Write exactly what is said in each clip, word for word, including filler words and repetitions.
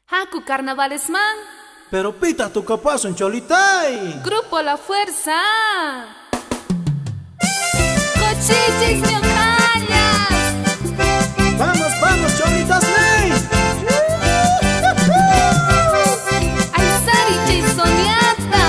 Haku carnavales man. Pero pita tu capaz un cholitay. Grupo La Fuerza. Cochichis miocallas. Vamos, vamos, cholitas ley. Ay, Sari Soniata.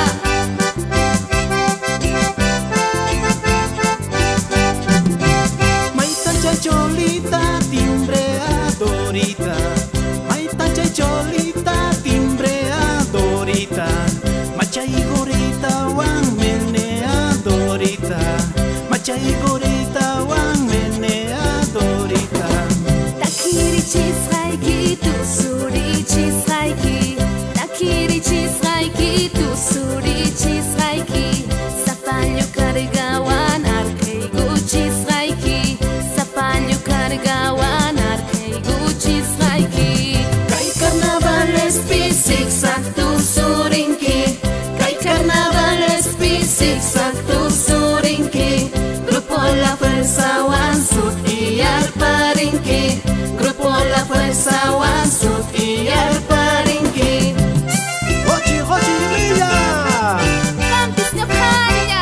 Maitacha cholita, timbreadorita. Maitacha cholita, timbreadorita. Machay gorita, wan meneadorita. Machay gorita, wan meneadorita. Takiri chisraiki, tu suri chisraiki. Takiri chisraiki, tu suri chisraiki. Sapalyo kargawan arkeigu chisraiki. Sapalyo kargawan arkeigu chisraiki. Kay carnavales pisik saktu surinki. Kay carnavales pisik saktu surinki. Grupo La Fuerza wan sut iyar parinki. Grupo La Fuerza wan sut iyar parinki. Hochi hochi milla. Campis Nyokaya.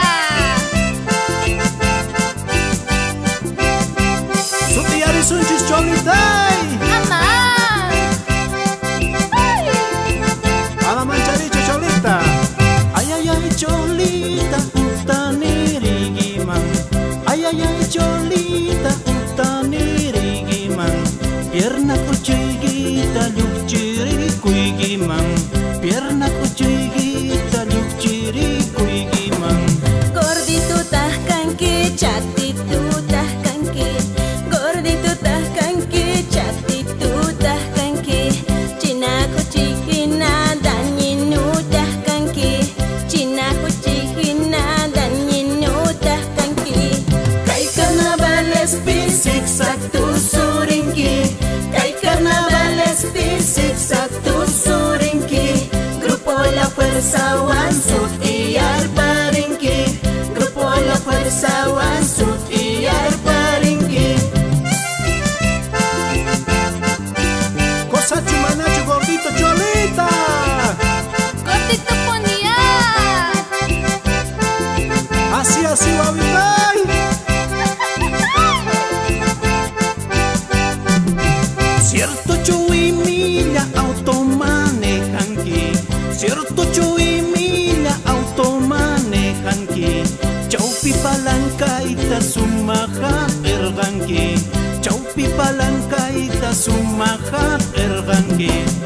Sut iyar isunchis cholitay. Ama. Ay. Ala mancharicha cholita. Ay ay ay cholita utanirigiman. Ay ay ay cholita utanirigiman. Pierna kuchigita lukchiri kuigiman. Pierna kuchigita lukchiri kuigiman. Gordito tah kanki, chatito tah kanki. Gordito tah kanki, chatito tah kanki. Cina kucihina dan nyinu tah kanki. Cina kucihina dan nyinu tah kanki. Kay carnavales pisik saktu surinki. Kay carnavales pisik saktu surinki. Grupo La Fuerza wan sut iyar parinki. Grupo La Fuerza wan sut iyar parinki. Cosa chumanacho gordito cholita. Gordito ponía. Así así babitay. Cierto chuy milla automanejanki. Cierto chuy milla automanejanki. Chaupi palancaita sumaja erganki. Chaupi palancaita sumaja erganki.